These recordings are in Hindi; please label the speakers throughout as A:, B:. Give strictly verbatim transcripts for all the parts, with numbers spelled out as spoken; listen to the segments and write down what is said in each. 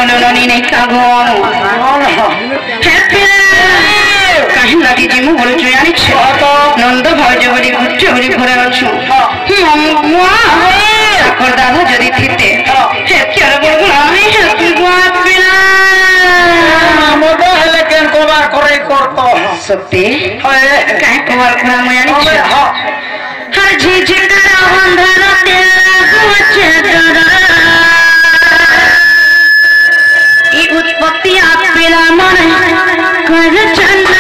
A: बोलनी नहीं कागो कहीं लगी जी मुझे बोलूँ जानी छे नंद भाई जो बड़ी गुच्चे बड़ी भरे अच्छु मम्मा कर दादा जरी थीते हे क्या बोल नहीं है तू बात बिना मोदा है लेकिन कोबार करे करतो सत्य कहीं कोबार करा मैं जानी छे हर चीज करा बंधना तेरा गुच्चे डरा ये उत्पत्ति आप बिना मन कर चंदा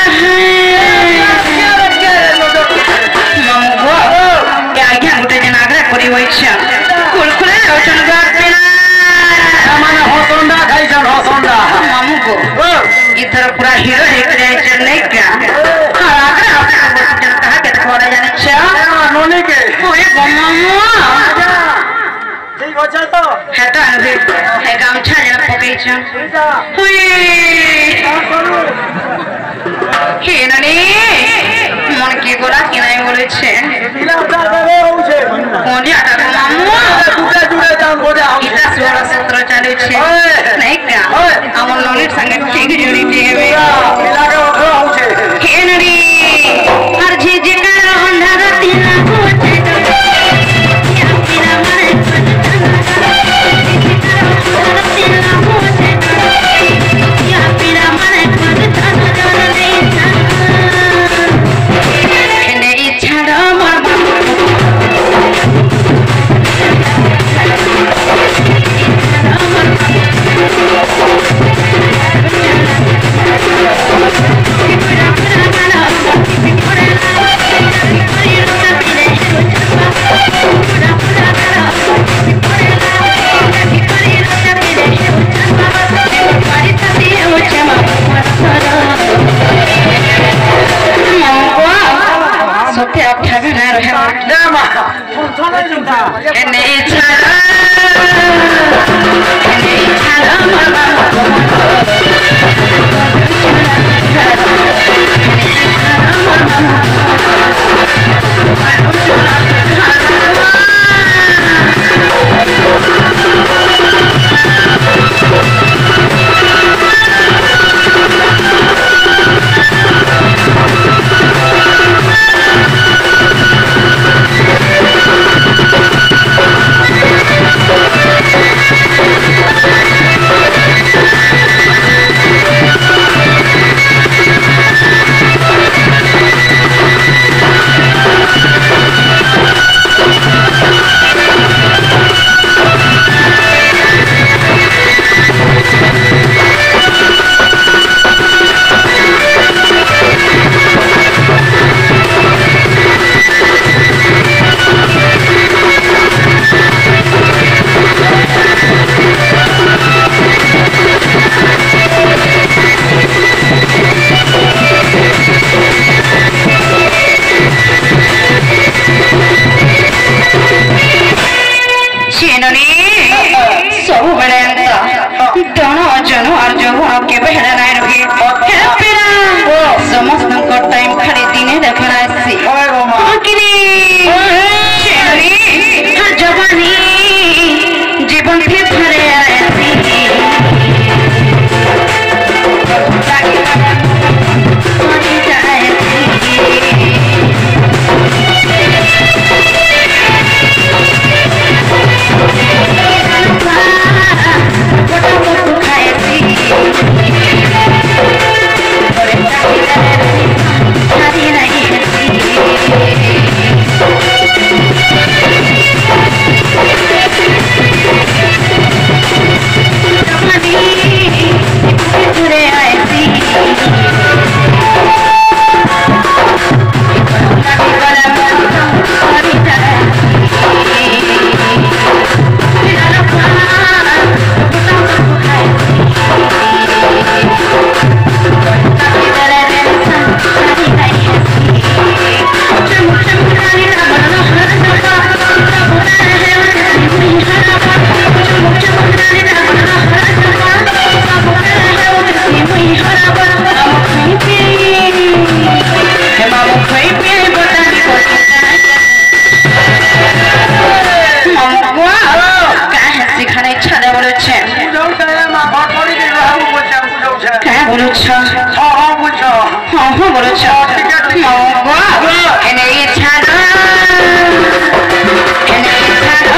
A: कुल खुले रोशन करते ना हमारा होसोंडा खाई जान होसोंडा मामू को इधर पूरा हीरो देख रहे हैं चलने क्या हाँ आकर आपने बोल चलता है कि थोड़ा जाने चाह नोने के ओए मामू ठीक हो चलता है तो अनुभव है काम छा जाना पकड़ी चाह ओए हे ननी मन की गोला की नहीं बोले छे कौन जाता है मामू जुड़े जुड़े जान बोले इतना सोलह सत्रह चालू छे नहीं क्या अमन लोलित संगे ठीक जुड़ी थी वे मिला के उठो छे हे ननी हर चीज का अंधार तेरा होते या तेरा मारे तेरा होते या तेरा मारे Neichada Mamu Neichada Mamu क्या बोलो छा हाँ हाँ पूछो हाँ हाँ बोलो छा मौवा एने ये छाना एने ये छाना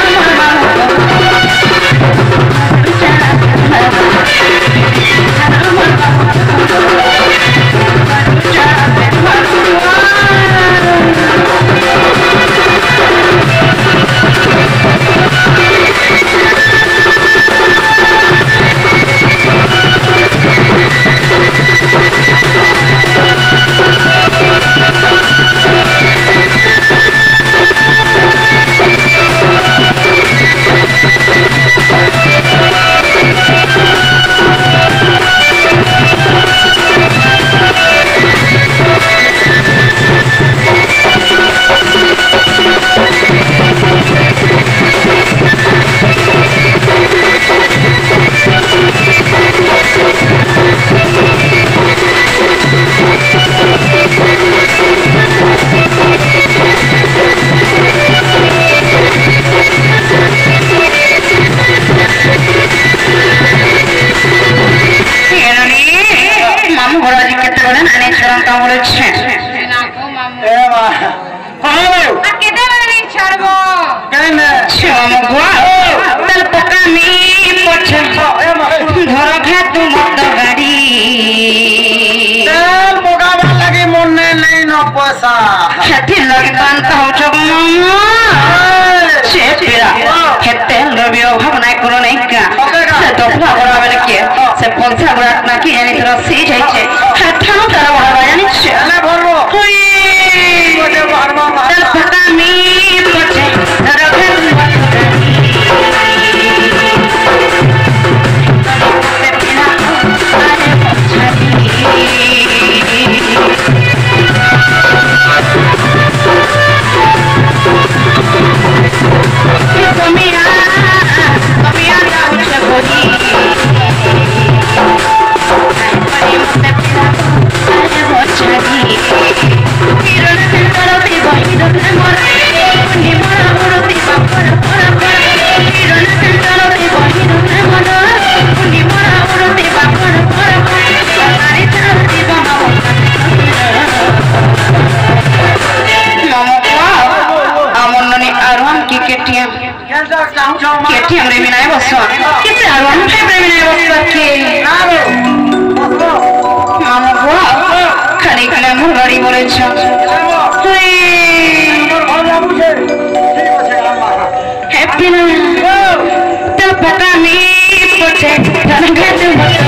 A: Happy